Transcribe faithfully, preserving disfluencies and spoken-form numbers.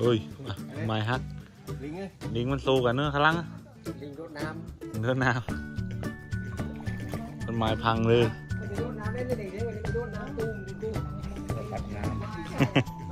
เอ้ยไม่ฮักลิงไงลิงมันสู้กันเนื้อขลังลิงรดน้ำเนื้อน้ำต้นไม้พังเลยำมันจะรดน้ำได้เลยเด็กๆมันจะรดน้ำตุ้มตุ้มตัดน้ำ